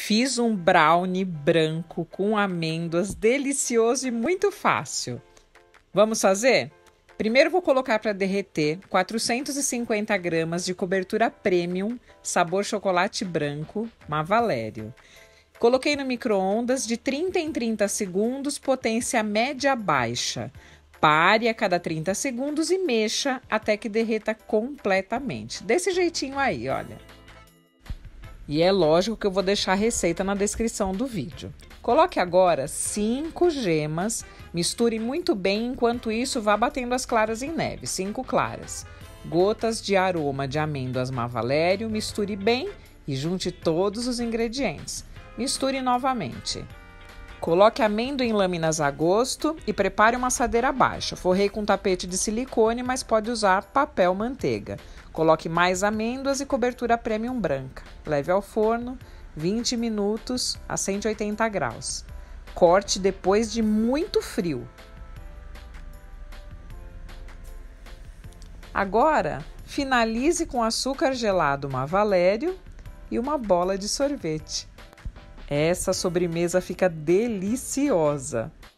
Fiz um brownie branco com amêndoas, delicioso e muito fácil. Vamos fazer? Primeiro vou colocar para derreter 450 gramas de cobertura premium, sabor chocolate branco, Mavalério. Coloquei no micro-ondas de 30 em 30 segundos, potência média baixa. Pare a cada 30 segundos e mexa até que derreta completamente. Desse jeitinho aí, olha. E é lógico que eu vou deixar a receita na descrição do vídeo. Coloque agora 5 gemas, misture muito bem, enquanto isso vá batendo as claras em neve, 5 claras. Gotas de aroma de amêndoas Mavalério, misture bem e junte todos os ingredientes. Misture novamente. Coloque amêndoa em lâminas a gosto e prepare uma assadeira baixa. Forrei com tapete de silicone, mas pode usar papel manteiga. Coloque mais amêndoas e cobertura premium branca. Leve ao forno 20 minutos a 180 graus. Corte depois de muito frio. Agora, finalize com açúcar gelado Mavalério e uma bola de sorvete. Essa sobremesa fica deliciosa!